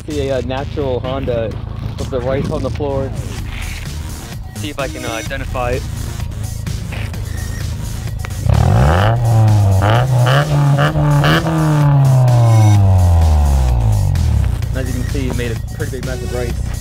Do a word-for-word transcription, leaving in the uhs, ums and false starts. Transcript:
see a, uh natural Honda with the rice on the floor. See if I can uh, identify it. As you can see, it made a pretty big mess of rice.